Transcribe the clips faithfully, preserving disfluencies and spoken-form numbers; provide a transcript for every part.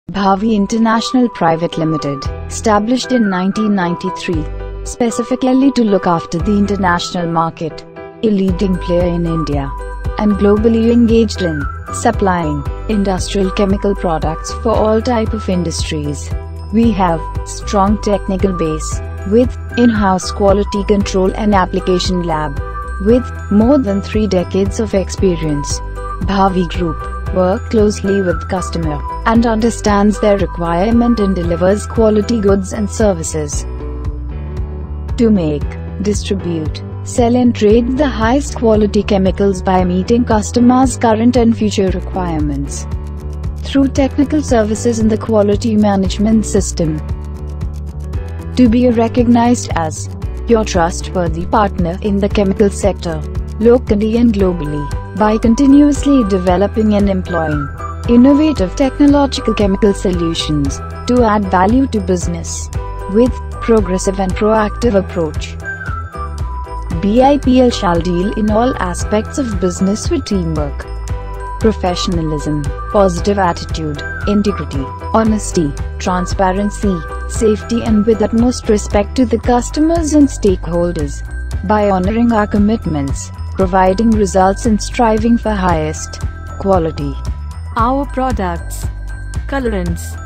Bhavi International Private Limited, established in nineteen ninety-three, specifically to look after the international market, a leading player in India, and globally engaged in supplying industrial chemical products for all type of industries. We have strong technical base, with in-house quality control and application lab. With more than three decades of experience, Bhavi Group works closely with customer and understands their requirement and delivers quality goods and services. To make, distribute, sell and trade the highest quality chemicals by meeting customers' current and future requirements through technical services in the quality management system. To be recognized as your trustworthy partner in the chemical sector, locally and globally, by continuously developing and employing innovative technological chemical solutions to add value to business with progressive and proactive approach. B I P L shall deal in all aspects of business with teamwork, professionalism, positive attitude, integrity, honesty, transparency, safety and with utmost respect to the customers and stakeholders, by honoring our commitments, providing results and striving for highest quality. Our products, colorants,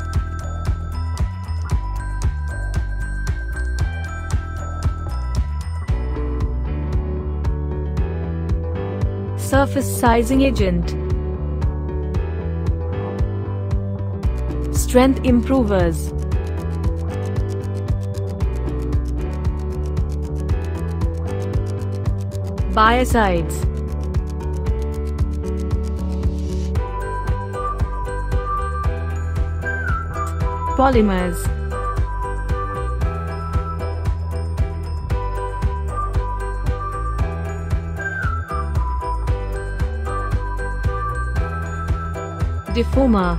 surface sizing agent, strength improvers, biocides, polymers, defoamer,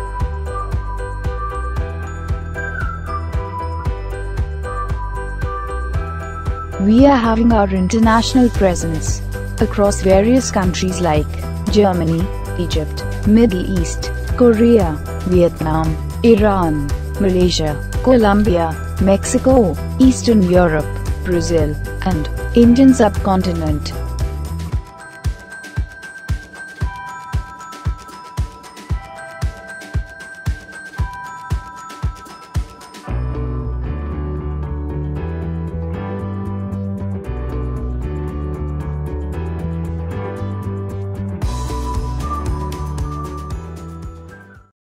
we are having our international presence across various countries like Germany, Egypt, Middle East, Korea, Vietnam, Iran, Malaysia, Colombia, Mexico, Eastern Europe, Brazil, and Indian subcontinent.